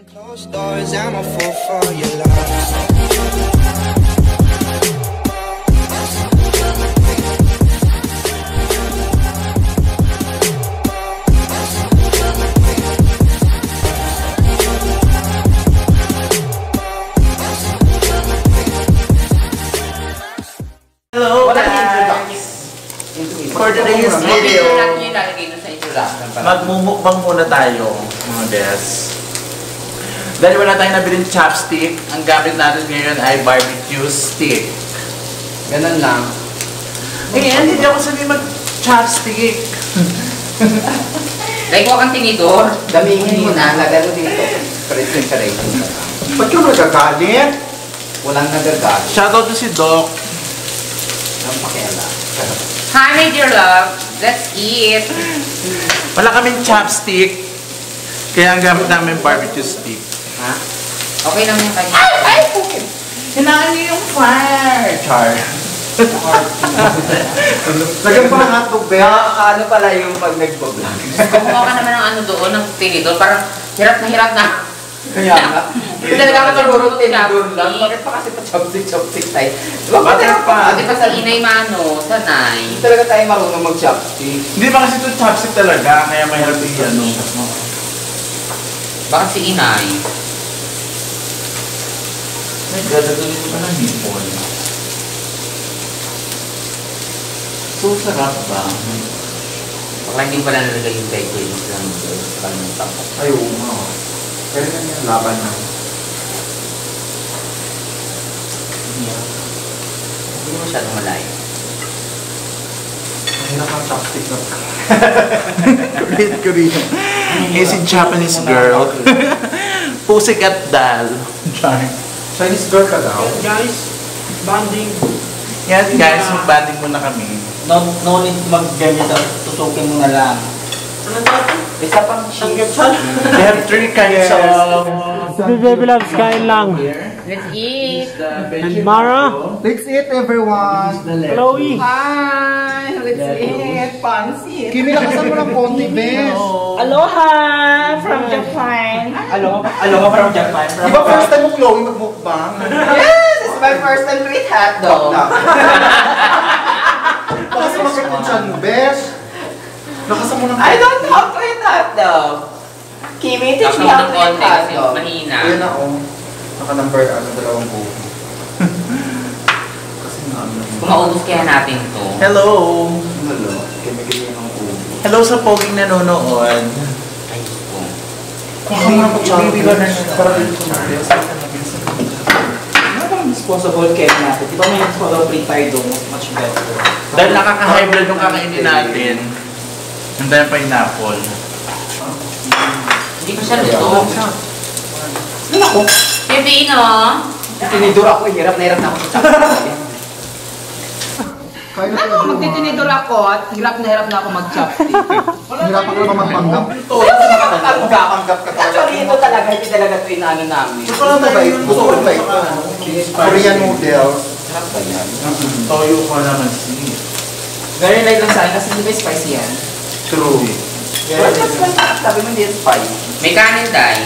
Closed doors, I'm a fool for your love. Hello guys! For today's video, magmumukbang muna tayo, mga bes. Dahil wala tayong nabiling chopstick, ang gamit natin ngayon ay barbecue stick. Ganun lang. Hindi ako sabi mag-chopstick. Like, huwag kang tinidor. Damihin mo na, lagay mo dito. Preparation ka lang. Ba't ka nagagalit? Walang nagagalit. Shoutout to si Doc. Walang pakialam. Hi, my dear love. Let's eat. Wala kaming chopstick, kaya ang gamit namin barbecue stick. Ha? Okay lang yung kanya. Ay! Okay. Hinaan niyo yung fire! Char. Lagyan pa ng hotdog ba? Ano pala yung pag nag-vlog? Kumuha ka naman ng ano doon, ng tinidor. Parang hirap na. Kaya nga. Hindi talaga ka marunong tinidor lang. Bakit pa kasi pa chopstick tayo? Bakit pa? Bakit pa sa inay mano, sanay. Hindi talaga tayo marunong mag-chopstick. Hindi ba kasi ito chopstick talaga, kaya mahirap yung ano. Bakit si inay? Ay, gagawin ko pa ng hipon. So, sarap ba? Baka hindi pa nalagay yung bacon yung kalimutan ko. Ay, oo nga. Kaya na yung laban na. Hindi mo masyadong malayo. Mahirap ang chopstick na. Korean. Is in Japanese girl. Pussycat doll. Chinese girl ka daw? Guys, banding. Yes guys, mag-banding muna kami. No need mag-ganyan sa tutukin mo na lang. Ano natin? Isa pang Samgyupsal. We have 3 kinds of... Baby loves, kain lang. Let's eat. And Mara? Let's eat everyone! Chloe? Hi! Let's eat. Pansit. Kimi, lakasan mo ng konti, bes! Aloha from Japan. Aloha from Japan. Di ba first time mo, Chloe, mag-mukbang? Yes! It's my first time to eat hotdog. Lakasan mo sa dyan mo, bes! Lakasan mo ng I don't know how to eat hotdog. Kimi, teach me how to eat hotdog. Mahina. Ayan na, oh. Naka-number, dalawang buo. Kasi nga, Kung maubos kaya natin to. Hello! Ano, kimi-kimi ng buo. Hello sa poging nanonood. Ay, ko. Hindi nga po siya. Baby ba na para dito na? Ano bang disposable cake natin? Di ba may disposable free tayo doon? Much better. Dahil nakaka-hybrid yung kakainin natin. Yung tayo pineapple. Hindi ko siya luto. Ano ako? Pipino. Tinidor ako, hirap na ako sa chopstick. Kaya na Ano, magtitinidor ako at hirap na ako mag-chopstick. Hirapan ka naman magpanggap. Panggap ka. Actually, ito talaga, hindi talaga ito inaano namin. Gusto ko ba ito? Gusto ko ba ito? Korean noodles. Sarap ba yan? Toyo pa naman si. Very light lang sa akin kasi hindi ba spicy yan? True. Sabi mo hindi spice. May kanin tayo.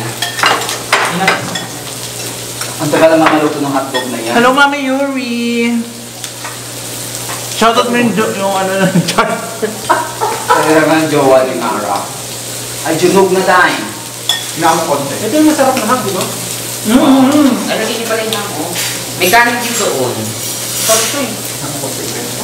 Ang tagal naman maluto ng hotdog na yan. Hello, Mami Yuri! Shoutout mo yung ano ng chat. Kaya naman jowa ni Mara. Ay, junog na tayo. Hinaan mo konti. Ito yung masarap na hotdog, no? Ano din pala yung ako? May kanin din doon. Sarap ito eh. Hinaan mo konti.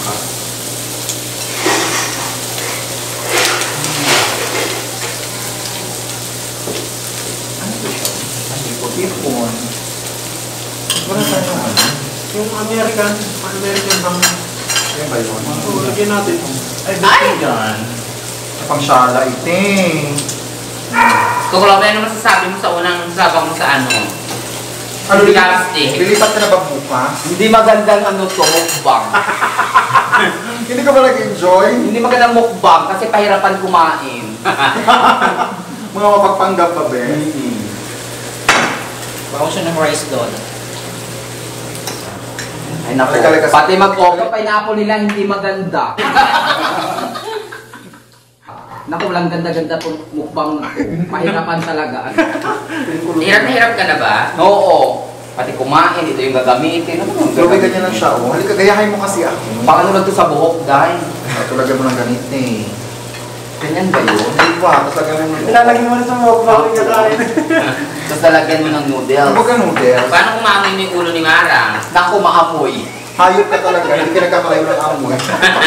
Hipon. Wala tayo ano? Yung American ham. Ayan ba yun? Oo, lagyan natin. Ay, vegan. Pang shala iting. Kukulong na naman sasabi mo sa unang sabang mo sa ano. Ano Chopstick. lilipat ka na ba bukas? Hindi magandang ano to, mukbang. Hindi ka ba nag-enjoy? Hindi magandang mukbang kasi pahirapan kumain. Mga mapagpanggap pa, be? Baka siya ng rice doon. Ay naku, pati mag-oka pineapple nila hindi maganda. Naku, walang ganda-ganda pong mukbang na. Mahirapan talaga. Hirap na hirap ka na ba? Oo. Pati kumain, ito yung gagamitin. Ano yung Pero may ganyan lang siya, oh. Halika, gayahin mo kasi ako. Paano lang to sa buhok, dahil? Tulagyan mo ng ganit eh. Ganyan ba yun? Hindi pa, tapos lagyan mo ng... Ilalagay mo na sa mga bakit niya kain. Tapos lalagyan mo ng noodles. Huwag ka noodles. Paano kumamoy mo yung ulo ni Mara? Naku, maamoy. Hayop ka talaga, hindi ka nagkakalayo ng amoy.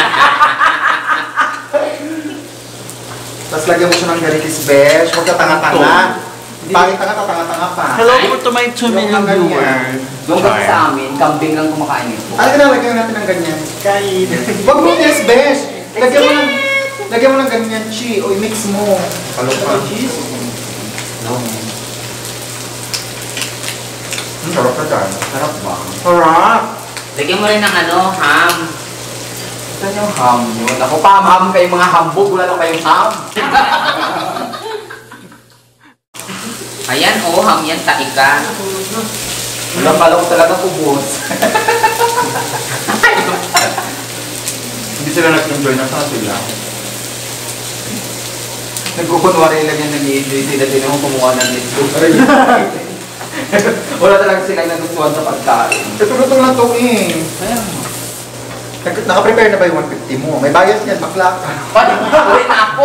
Tapos lagyan mo siya ng garitis besh, huwag ka tanga-tanga. Pangit tanga-tanga pa. Hello po to my 2 million viewers. Doon kasi sa amin, kambing lang kumakain ito. Ano na, lagyan natin ng ganyan. Kain. Huwag mo yes besh. Lagyan mo ng ganyan, chi, o i-mix mo. Kaloka. Sarap ka dyan. Sarap ba? Sarap. Lagyan mo rin ng ham. Saan yung ham yun? Ako pa, ham kayong mga hambog. Wala na kayong ham. Ayan, ham yan, taika. Wala pala ko talaga kubos. Hindi sila nag-enjoy na sa sila. Nagkukunwari lang yan nag-i-enjoy sila. Hindi naman kumuha ng nito. Wala talaga silang nagustuhan sa pagkain. Ito na to eh. Naka-prepare na ba yung 150 mo? May bias yan, bakla ka. Uwi na ako!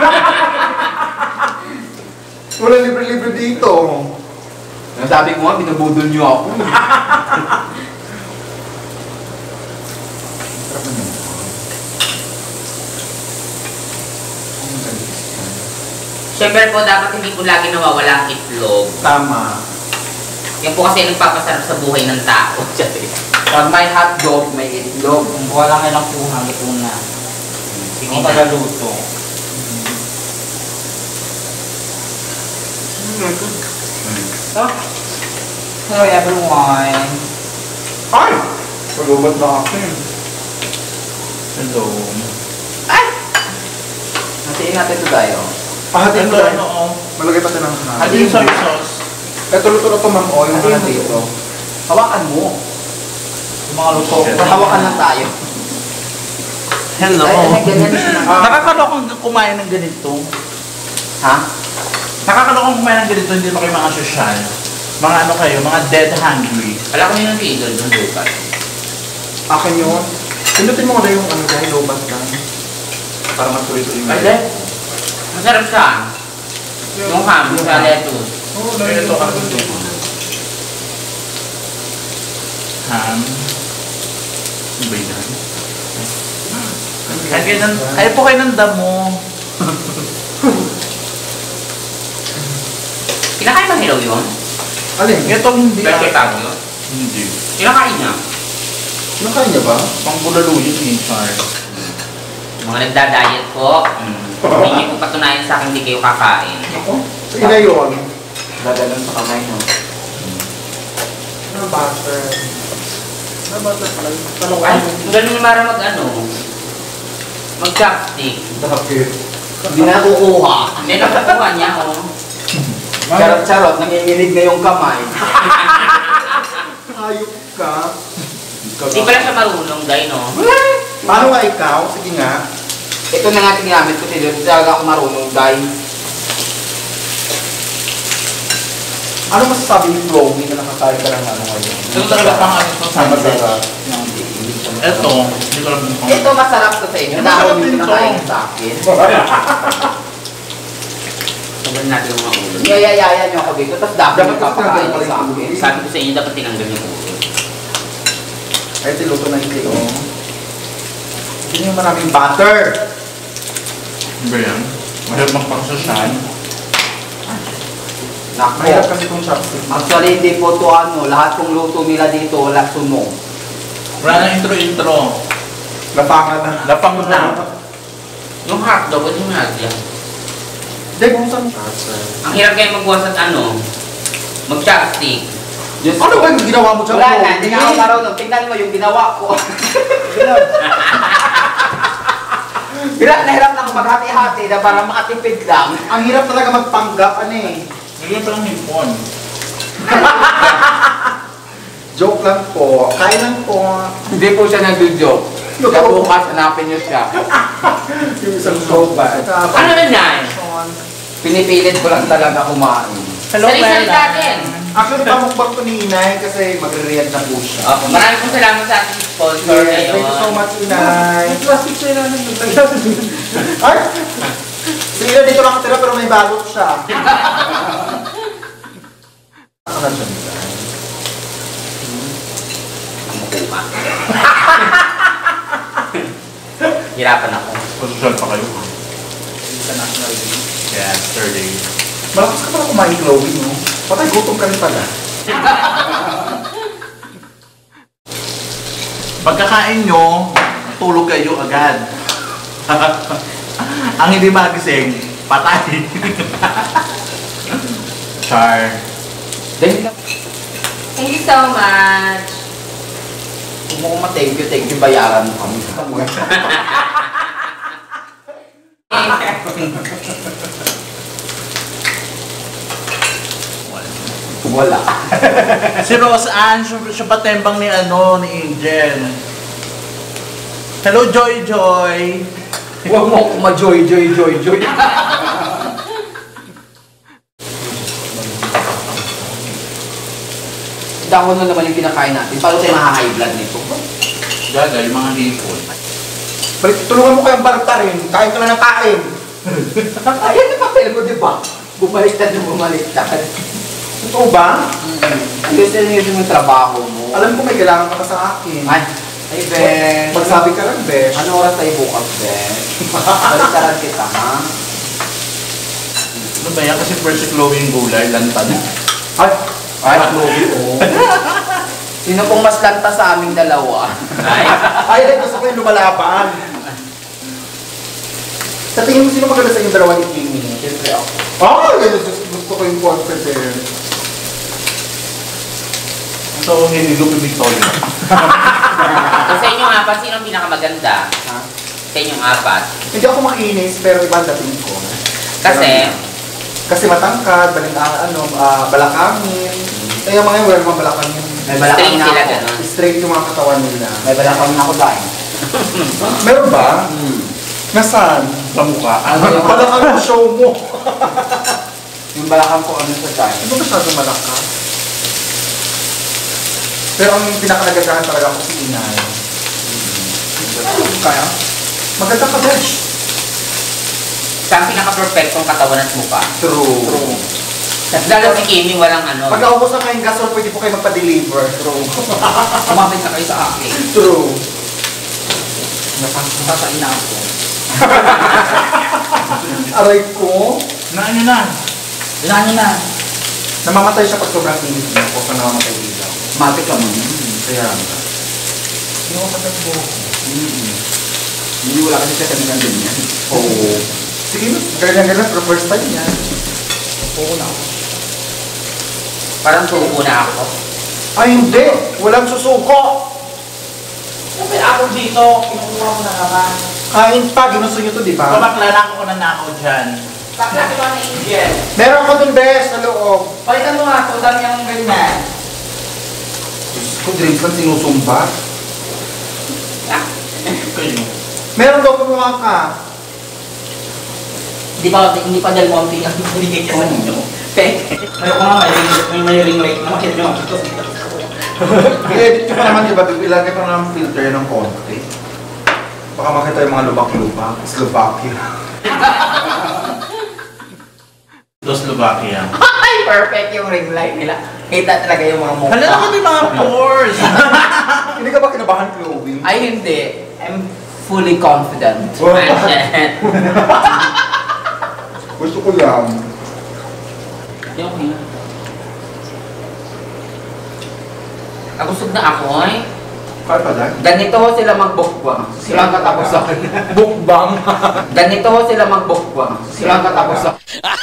Wala libre-libre dito. Sabi ko nga, binubudol niyo ako. Siyempre po, dapat hindi po lagi nawawala ang itlog. Tama. Yan po kasi nagpapasarap sa buhay ng tao. Pag may hotdog, may itlog. Wala nga lang kuha, luto na. Sige Ang na. tagaluto. Hello everyone. Ay! Palubat na ako eh. Hello. Natiin natin ito tayo. Pahatiin Ito, ko tayo. ano, Malagay pa tayo ng ham. Ano yung soy sauce? Ito luto na ito, ma'am. O, yung mga dito. Hawakan mo. Yung mga luto. Hawakan lang tayo. Hello. Ay, ganyan. Nakakalokong kumain ng ganito. Ha? Nakakalokong kumain ng ganito, hindi ba kayo mga sosyal? Mga ano kayo, mga dead hungry. Wala ko yung idol doon, lupa. Akin yun. Pindutin mo na yung ano dahil lobat lang. Para matuloy-tuloy Ay, de. Masarap siya. Yung ham, sa lettuce. Oo, Ito ang gusto ko. Ham. Ano ba yan? Kaya po kayo ng damo. Kinakain ba hilaw yun? Alin? Ito hindi. Pero kay Pablo? Hindi. Kinakain niya. Nakain niya ba? Pang bulalo yun ni Char. Mga nagda-diet po. Hindi po patunayan sa akin hindi kayo kakain. Ako? Sige na yun. Dadalan sa kamay mo. Ano butter? Ano butter pala? Tanong Ay, ang galing ni Mara mag-chopstick. Bakit? Hindi na kukuha. Hindi, nakukuha niya, oh. Charot-charot, nanginginig na yung kamay. Hayop ka. Hindi pala siya marunong, dahil, no? Paano nga ikaw? Sige nga. Ito na nga ginamit ko sila. Hindi talaga ako marunong, guys. Ano masasabi ni Chloe na nakakain ka ng ano ngayon? Ito talaga pang ano ito sa Masarap. Ito, hindi ko lang kung Ito masarap to sa inyo. Dahon yung nakain sa akin. Sabihin natin yung mga ulo. Niyayayaya niyo ako dito, tapos dapat Dapat yung papakain kasi sa akin. Sabi ko sa inyo, dapat tinanggal yung ulo. Ay, tiluto na ito. Hindi yung maraming butter. Ano ba yan? Mahirap magpang-social. Mahirap Nako. kasi itong chopstick. Actually, hindi po to ano. Lahat ng luto nila dito, wala sunog. Wala na intro-intro. Lapangan na. Lapang na. Yung hotdog, pwede mo natin. Hindi, busan ka. Ang hirap kayo magbuwas at ano, mag-chopstick. Diyos Ano ko. ba yung ginawa mo dyan? Wala na, hindi na ako marunong. Tingnan mo yung ginawa ko. Hirap na hirap na ako maghati-hati na para makatipid lang. Ang hirap talaga magpanggap, ano eh. Ngayon pa lang hipon. Joke lang po. Kain lang po. Hindi po siya nag-joke. Kaya bukas hanapin niyo siya. Yung isang robot. Ano na yan? Pinipilit ko lang talaga kumain. Hello, Sali-sali Bella. natin. Actually, pamukbang ko ni Inay kasi magre-react na po siya. Okay, maraming pong salamat sa ating sponsor Yes, ngayon. thank you so much, Inay. May plastic sa ilalim. Ay! Si Ina dito lang katira pero may balot siya. Ano na siya, Inay? Hirapan ako. Social pa kayo. International Day. Yeah, third day. Malakas ka pala kumain, Chloe, no? Patay, gutom ka rin pala. Pagkakain nyo, tulog kayo agad. Ang hindi magising, patay. Char. Thank Thank you so much. mo thank you, bayaran mo kami. Wala. Si Rose Ann, siya pa tembang ni Angel. Hello, Joy Joy. Huwag mo ako ma-joy. Dahon na naman yung kinakain natin. Paano tayo maha-high blood nito? Gaga, yung mga hipon. Balik, tulungan mo kayong balta rin. Kain ka lang ng kain. Ayan yung papel mo, di ba? Bumaliktad. Totoo ba? Ang seryoso yung trabaho mo. Alam ko may kailangan ka pa sa akin. Ay, Besh. Magsabi ka lang, Besh. Ano oras tayo bukas, Besh? Baliktaran kita, ha? Ano ba yan? Kasi first si Chloe yung gulay, lantan. Ay, Chloe, oh. Sino pong mas lanta sa aming dalawa? Ay, gusto ko yung lumalaban. Sa tingin mo, sino maganda sa inyong dalawa ni Kimi? Siyempre ako. Gusto ko yung confident. So, hindi ko Victoria. Sa inyong apat, sino ang pinakamaganda? Ha? Sa inyong apat. Hindi ako makinis, pero iba ang dating ko. Kasi matangkad, balakangin. Kaya mga wala mga balakangin. May balakang Straight na sila, ako. gano'n. Straight yung mga katawan nila. May balakang na ako dahil. Meron ba? Nasaan? Sa mukha. Balakang ang show mo. Yung balakang ko ano sa dahil. Ano masyadong malakas? Pero ang pinakanagagahan talaga ko si Inay. Kaya? Maganda ka, Besh. Siya ang pinaka-perfectong katawan at mukha. True. Lalo si Kimi, walang ano. Pag naubos na kayong gasol, pwede po kayo magpa-deliver. True. Kumapit na kayo sa akin. True. Nasasain na ako. Aray ko. Naan nyo na. Ilan nyo na? Namamatay siya pag sobrang init niya. Huwag ka namamatay dito. Matik ka mo. Kaya nga. Namamatay ko. Hindi wala kasi siya kami ng ganyan. Oo. Sige, ganyan-ganyan for first time niya. Oo na ako. Parang suko na ako. Ay, hindi! Walang susuko! Siyempre ako dito, kinukuha mo na naman. Kain pa, ginusto niyo to, di ba? Babakla na ako na nakaw dyan. Bakla ko na Angel. Meron ko dun, Bes, sa loob. Palitan mo nga ito, dami ang ganyan. Diyos ko, drinks lang sinusumba. Kayo. Meron daw kumuha ka. Hindi pa dahil mo ang pinigay ka sa inyo. Ayoko nga, may ring light na makita nyo. I-edit ko pa naman, di ba? Ilagay pa naman filter ng konti. Baka makita yung mga lubak-lubak. Slovakia. Slovakia. Ay, perfect yung ring light nila. Kita talaga yung mga mukha. Hala naman yung mga pores! Hindi ka ba kinabahan, Chloe? Ay, hindi. I'm fully confident. Gusto ko lang. Okay na. Nabusog na ako, eh. Kaya pa dahil? Ganito ho sila magbukbang. Sila ang katapusan. Bukbang. Ganito ho sila magbukbang. Sila ang katapusan.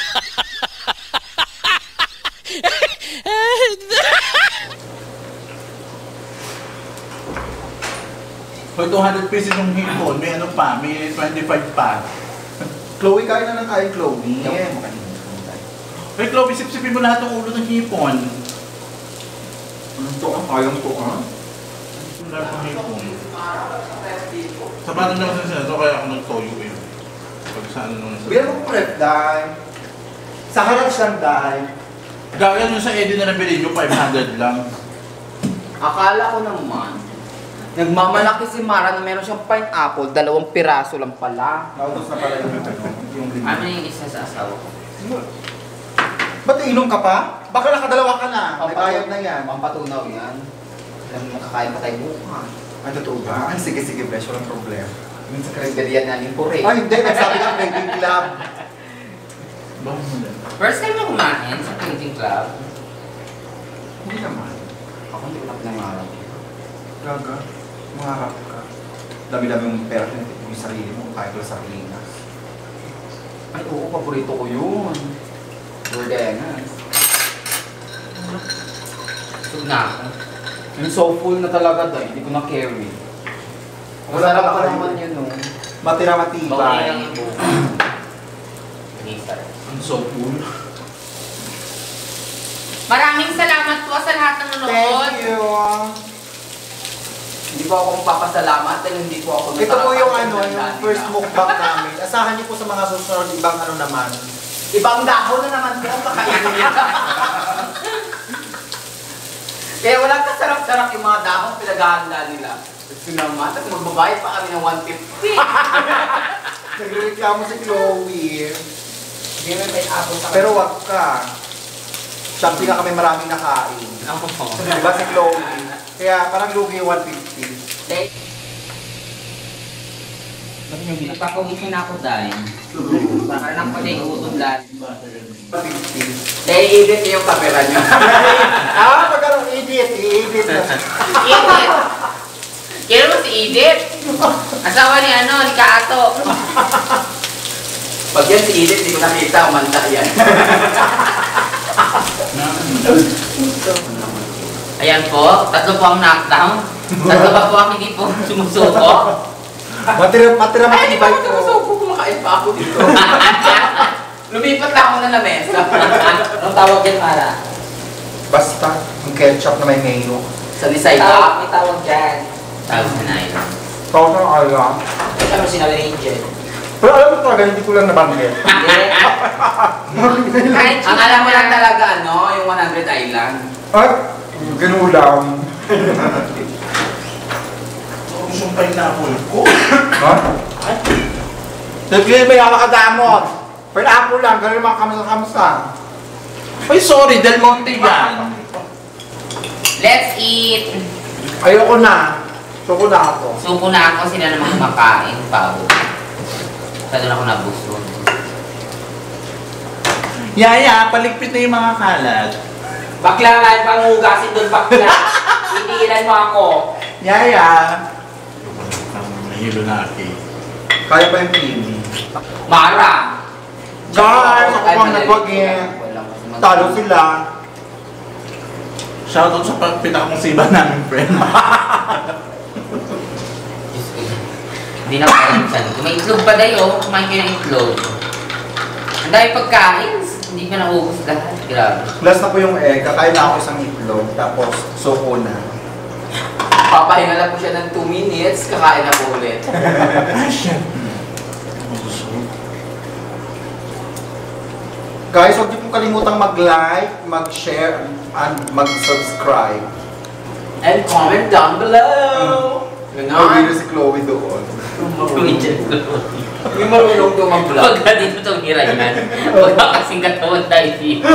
Hoy, 200 pesos yung hipon. May ano pa, may 25 pa. Chloe, kain na ng kain, Chloe. Hoy, Chloe, sip-sipin mo lahat ng ulo ng hipon. Ano to? Ang kayang to, ha? Lahat ng hipon. Sa paano naman sa sinasya, kaya ako nagtoyo eh. sa ano nung Bilang mo kung ref dime. Sa harap siyang dime. Gaya nung sa Eddie na nabili nyo, 500 lang. Akala ko naman, nagmamalaki si Mara na meron siyang pineapple, 2 piraso lang pala. Nautos na pala yung Ano yung isa sa asawa ko? Ba't inom ka pa? Baka nakadalawa ka na. May bayad na yan. Pampatunaw yan. Alam mo, makakain pa tayo bukas. Ay, totoo ba? Ay, sige, besh. Walang problema. Minsan karinderyan namin po rin. Ay, hindi. Nagsabi ka, Printing Club. First time na kumain sa printing club. Hindi naman. Ako hindi ko lang pinangarap. Gaga. Mangarap ka. Dami-dami yung pera yung sarili mo. Kahit wala sa Pilipinas. Ay, oo, paborito ko yun. Jordanas. Sug na ako. Yung so full na talaga dahil hindi ko na carry. Masarap pa naman yun, no? Matira Bawal lang matibay. yung buko. Lisa. Ang so cool. Maraming salamat po sa lahat ng nanonood. Thank you. Hindi po ako magpapasalamat dahil hindi po ako Ito po yung ano, nakakapagdala yung nila. first mukbang namin. Asahan niyo po sa mga susunod ibang ano naman. Ibang dahon na naman po ang kakainin nila. Kaya walang kasarap-sarap yung mga dahon pinaghahanda nila. Gusto naman, at magbabayad pa kami ng 150. Nagreklamo si Chloe. Hindi may pineapple sa Pero wag ka. Siya kami maraming nakain. Diba si Chloe? Kaya parang lugi yung 150. Ipapawisin ako dahil. Baka nang pala yung utong lahat. 150. i-edit niyo yung camera niyo. Pagkaroon i-edit na. Edith! Kaya mo si Edith? Asawa ni ni Kaato. Pag yan si Edith, hindi ko nakita, umanda yan. Ayan po, 3 po ang knockdown. 3 pa po ang hindi po sumusuko. Matira Ay, hindi matibay pa ako ko. sumusuko, kumakain pa ako dito. Lumipat lang ako na lamesa. Anong tawag yan, Mara? Basta, yung ketchup na may mayo. Sa side Tawag, up. may tawag dyan. Tawag na yun. Tawag ng alam. Ito mo sinabi ni Angel. Pero alam mo talaga, hindi ko lang nabanggit. Kahit Ang alam mo lang talaga, yung 100 Island. Ay, ginulam. Gusto yung pineapple ko. Ha? Sige, may makadamot. Pineapple lang, ganun mga kamsa-kamsa. Ay, sorry, Del Monte yan. Let's eat! Ayoko na. Suko na ako. Suko na ako, sila naman kumakain. Pabo. Kaya doon ako nabusog. Yaya, paligpit na yung mga kalat. Bakla nga yung pangugasin doon, bakla. Itiilan mo ako. Yaya. Nahilo na ako. Kaya pa yung creamy. Mara! Guys, ako pang nagwagin. Talo sila. Shoutout sa pinakamusiba namin, friend. Hindi na kaya yung sabi ko. May itlog pa dayo. Kumain kayo ng itlog. Ang dami pagkain. Hindi ka naubos lahat. Grabe. Last na po yung egg. Kakain na ako isang itlog. Tapos, suko na. Papahinga lang po siya ng 2 minutes, kakain na po ulit. Ay, shit. Guys, huwag niyo pong kalimutang mag-like, mag-share, and mag-subscribe. And comment down below! Mag-video si Chloe doon. Yung marunong doon mag-vlog. Huwag ka dito itong hira yan. Huwag ka kasing katawan tayo dito.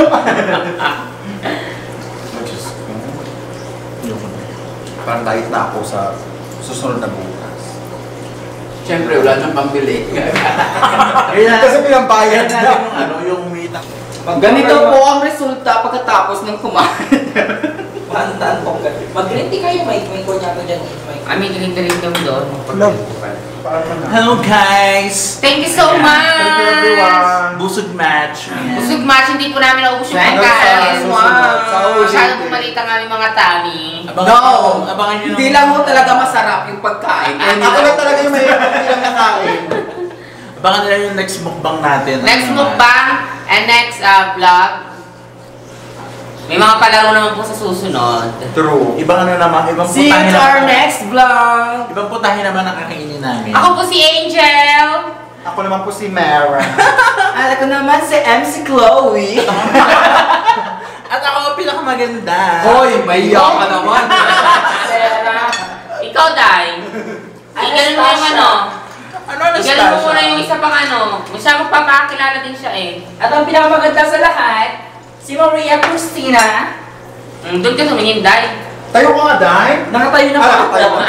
Parang diet na ako sa susunod na bukas. Siyempre, wala nang pambili. Kasi pinambayad Kaya na. natin yung meat. Ganito po ang resulta pagkatapos ng kumain. Pantan po. Mag-green tea kayo, may kunyado dyan. May galing-galing kami doon. Parang na. Hello, guys! Thank you so much! Thank you everyone. Busog match. Busog match, hindi po namin naubos yung Hanggang pagkain. sa susunod. Sa ulit. Masyadong pumalita nga yung mga tani. Abangan nyo Hindi lang mo talaga masarap yung pagkain. Ako lang talaga yung may ilang nakain. Abangan nila yung next mukbang natin. Next mukbang and next vlog. May mga palaro naman po sa susunod. True. Ibang ano naman, ibang See you putahe to our naman. next vlog! Ibang putahe naman ang kakainin namin. Ako po si Angel. Ako naman po si Mara. At ako naman si MC Chloe. At ako ang pinakamaganda. Hoy, may ka naman. Sarah. Ikaw, Day. Igalan mo yung ano. Ano Igalan mo muna Anastasia? yung isa pang ano. Masya magpapakilala din siya eh. At ang pinakamaganda sa lahat, si Maria Cristina. Doon ka tumingin, Day. Tayo ka nga, Day. Nakatayo na pa. Tayo ka.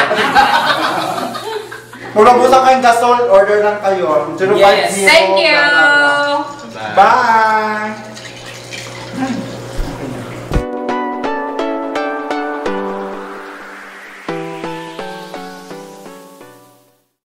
Kung nabusan kayong gasol, order lang kayo. 050. Yes. Thank you! Bye!